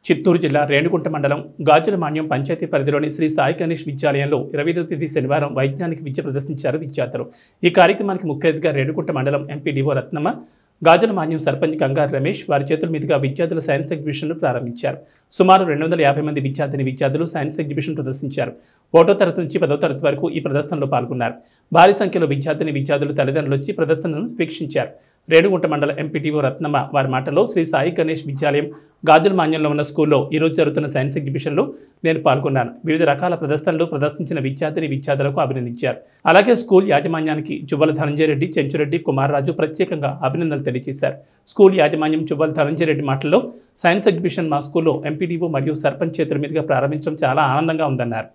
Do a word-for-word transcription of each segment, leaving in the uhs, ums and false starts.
చిత్తూరు జిల్లా రేణుగుంట మండలం గాజులమాన్యం పంచాయతీ పరిధిలోని శ్రీ సాయి గణేష్ విద్యాలయంలో ఇరవై ఐదవ తేదీ శనివారం వైజ్ఞానిక విద్య ప్రదర్శించారు విద్యార్థులు। ఈ కార్యక్రమానికి ముఖ్య అతిథిగా రేణుగుంట మండలం ఎంపీడీఓ రత్నమ్మ, గాజులమాన్యం సర్పంచ్ గంగారు రమేష్ వారి చేతుల మీదుగా విద్యార్థుల సైన్స్ ఎగ్జిబిషన్ను ప్రారంభించారు। సుమారు రెండు వందల యాభై మంది విద్యార్థిని విద్యార్థులు సైన్స్ ఎగ్జిబిషన్ ప్రదర్శించారు। ఒకటో తరగతి నుంచి పదవ తరగతి వరకు ఈ ప్రదర్శనలో పాల్గొన్నారు। భారీ సంఖ్యలో విద్యార్థిని విద్యార్థులు తల్లిదండ్రులు వచ్చి ప్రదర్శనను వీక్షించారు। రేణుగుంట మండల ఎంపీడీఓ రత్నమ్మ వారి మాటల్లో శ్రీ సాయి గణేష్ విద్యాలయం గాజులమాన్యంలో ఉన్న స్కూల్లో ఈరోజు జరుగుతున్న సైన్స్ ఎగ్జిబిషన్లో నేను పాల్గొన్నాను। వివిధ రకాల ప్రదర్శనలు ప్రదర్శించిన విద్యార్థిని విద్యార్థులకు అభినందించారు। అలాగే స్కూల్ యాజమాన్యానికి చువ్వల ధనంజయ రెడ్డి, చెంచురెడ్డి, కుమారరాజు ప్రత్యేకంగా అభినందనలు తెలియజేశారు। స్కూల్ యాజమాన్యం చువ్వల ధనంజయ రెడ్డి మాటల్లో సైన్స్ ఎగ్జిబిషన్ మా స్కూల్లో ఎంపీడీఓ మరియు సర్పంచ్ చేతుల మీదుగా ప్రారంభించడం చాలా ఆనందంగా ఉందన్నారు।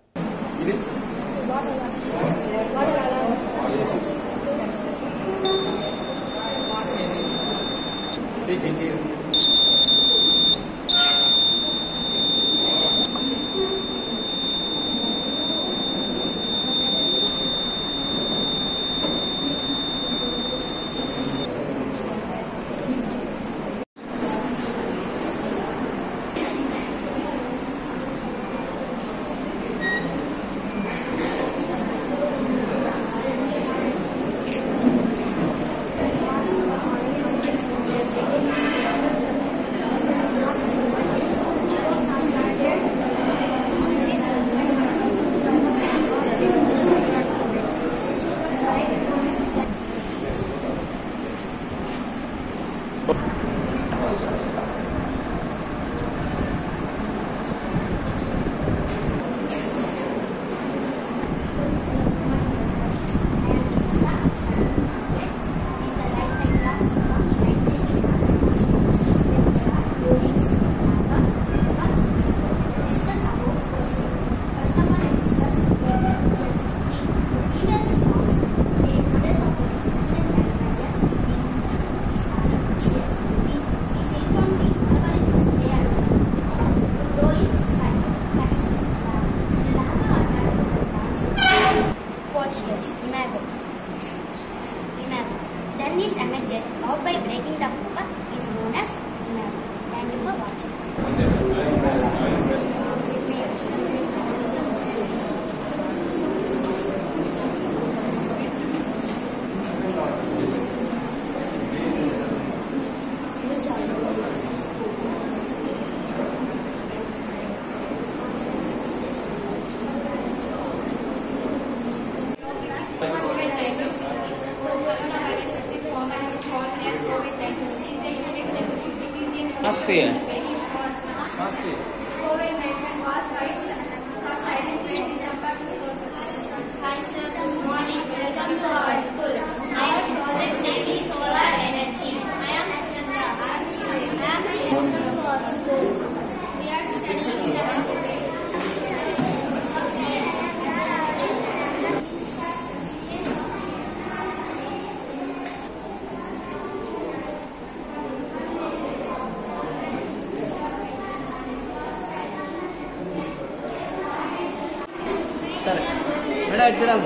Imagine. Imagine. Then its image gets out by breaking the paper is known as imagine. Thank you for watching. Mask है। Hi sir, good morning. Welcome to our school. My project name is solar energy. I am Sunanda. I am welcome to our school. We are studying seventh grade. Sir मेरा इतना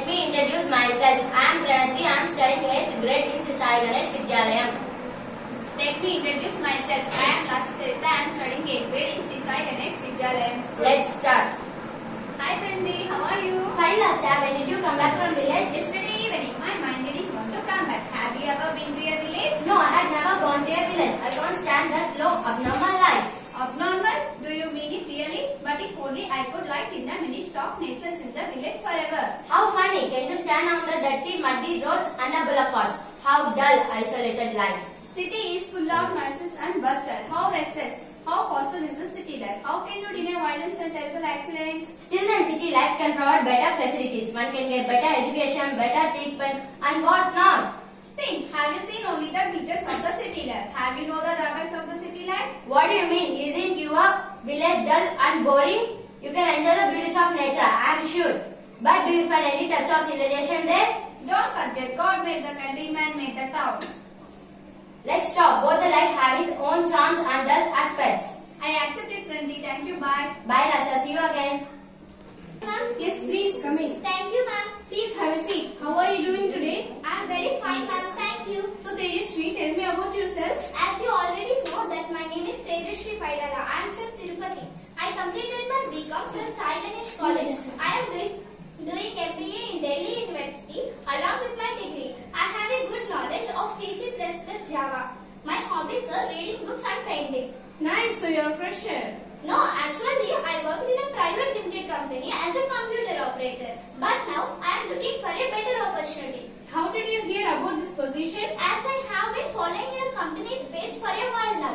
Let me introduce myself. I am Pranati. I am studying eighth grade in Sri Sai Ganesh Vidyalayam. Let me introduce myself. I am Lasi Charita. I am studying eighth grade in Sri Sai Ganesh Vidyalayam School. Let's start. Hi Prandi, how are you? Fine, Lasya. When did you come back from village? Yesterday evening, my mind didn't want to come back. Have you ever been to a village? No, I had never gone to a village. I can't stand that low, abnormal life. Abnormal? Do you mean it really? But if only I could live in the midst of natures in the village forever. How funny. Can you stand on the dirty, muddy roads and the bullock carts? How dull, isolated life. City is full of noises and bustle. How restless. How forceful is the city life? How can you deny violence and terrible accidents? Still, then city life can provide better facilities. One can get better education, better treatment, and what not. Think, have you seen only the glitters of the city life? Have you know the drawbacks of the city life? What do you mean? Isn't your village dull and boring? You can enjoy the beauties of nature, I am sure. But do you find any touch of civilization there? Don't forget, God made the country, man made the town. Let's stop. Both the life have its own charms and dull aspects. I accept it, Prandi. Thank you. Bye. Bye, Rasa. See you again. Ma'am, yes, please come in. Thank you, ma'am. Please have a seat. How are you doing today? I am very fine, ma'am. Thank you. So, Tejaswi, tell me about yourself. As you already know that my name is Tejaswi Paidala. I am from Tirupati. I completed my B Com from Sai Ganesh College. I am doing, doing M B A in Delhi University along with my degree. I have a good knowledge of C C plus plus Java. My hobbies are reading books and painting. Nice, so you're a fresher. No, actually, I worked in a private limited company as a computer operator. But now, I am looking for a better opportunity. How did you hear about this position? As I have been following your company's page for a while now.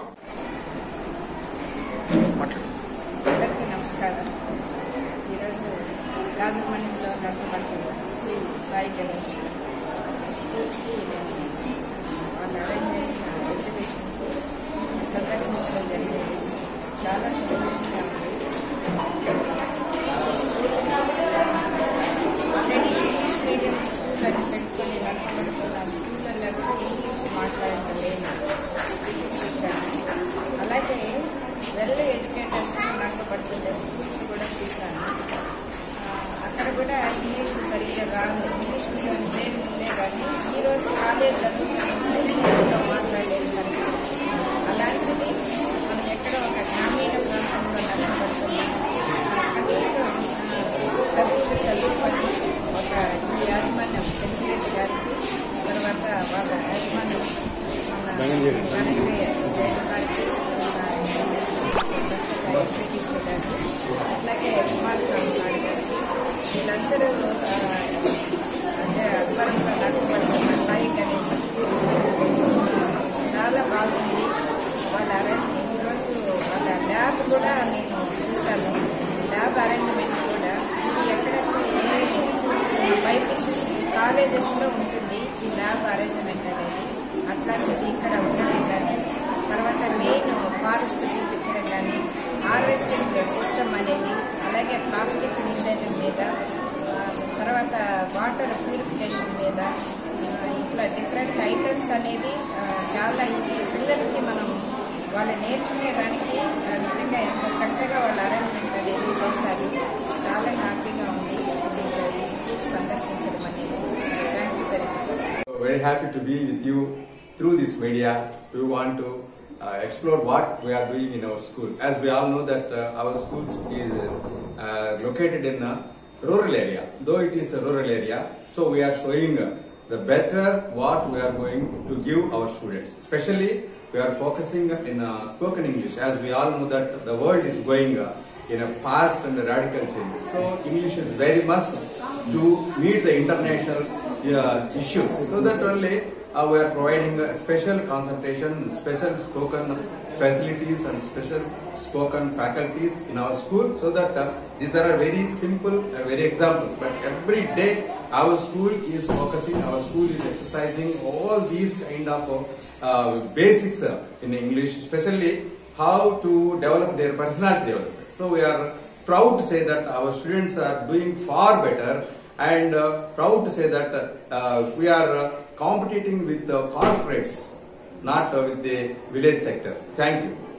అందరికీ నమస్కారం. ఈరోజు గాజుమణిలో నడపబడుతున్న శ్రీ సాయి గణేష్ స్కూల్కి నేను వాళ్ళు arrange చేసిన ఎగ్జిబిషన్కి సందర్శించడం జరిగింది. చాలా సంతోషంగా ఉంది. ఆల్రెడీ ఇంగ్లీష్ మీడియం స్కూల్ అని పెట్టుకొని నడపబడుతున్న స్కూళ్ళలో ఇంగ్లీష్ మాట్లాడటం లేని స్థితి చూశాను. అలాగే వెల్ ఎడ్యుకేటర్స్ నడపబడుతున్న స్కూల్స్ కూడా చూశాను. అక్కడ కూడా ఇంగ్లీష్ సరిగ్గా రాదు. ఇంగ్లీష్ మీడియం పేరు ఉందే కానీ ఈరోజు కాలేజ్ చదువుకునే ఇంగ్లీష్లో మాట్లాడలేని పరిస్థితి. అలాంటిది మనం ఎక్కడ ఒక గ్రామీణ ప్రాంతంలో నడపబడుతున్నాం. కనీసం చదువులు చదువుకొని ఒక ఈ యాజమాన్యం చెంచిరెడ్డి గారికి, తర్వాత వాళ్ళ యాజమాన్యం మన ధనంజయ గారికి, ఎస్పీటీసీ గారికి, అట్లాగే కుమారస్వామి సార్ గారికి, వీళ్ళందరూ అంటే అద్భుతంగా నడపబడుతున్న సాయి గణేష్ స్కూల్ చాలా బాగుంది. వాళ్ళ అరేంజ్ ఈరోజు వాళ్ళ ల్యాబ్ కూడా నేను చూశాను. ల్యాబ్ అరేంజ్మెంట్ కూడా ఇది ఎక్కడైతే ఏ బైపీసీస్ కాలేజెస్లో ఉంటుంది ఈ ల్యాబ్ అరేంజ్మెంట్ అనేది. అట్లాంటిది ఇక్కడ ఉండడం కానీ, తర్వాత మెయిన్ ఫారెస్ట్ చూపించడం కానీ, హార్వెస్టింగ్ సిస్టమ్ అనేది, అలాగే ప్లాస్టిక్ నిషేధం మీద, తర్వాత వాటర్ ప్యూరిఫికేషన్ మీద, ఇట్లా డిఫరెంట్ ఐటమ్స్ అనేది చాలా ఈ పిల్లలకి మనం వాళ్ళు నేర్చుకునేదానికి నిజంగా ఎంతో చక్కగా వాళ్ళ అరేంజ్మెంట్ అనేది చేశారు. చాలా హ్యాపీగా ఉంది ఈ స్కూల్ సందర్శించడం అనేది. Thank you very much. Very happy to be with you through this media. We want to uh, explore what we are doing in our school. As we all know that uh, our schools is uh, located in a rural area. Though it is a rural area, so we are showing uh, the better what we are going to give our students. Especially we are focusing in uh, spoken English, as we all know that the world is going uh, in a fast and radical change. So English is very must to meet the international uh, issues. So that only uh, we are providing a special concentration, special spoken facilities and special spoken faculties in our school, so that uh, these are very simple, uh, very examples. But every day our school is focusing, our school is exercising all these kind of uh, basics uh, in English, especially how to develop their personality development. So we are proud to say that our students are doing far better, and uh, proud to say that uh, we are uh, competing with the corporates, not uh, with the village sector. Thank you.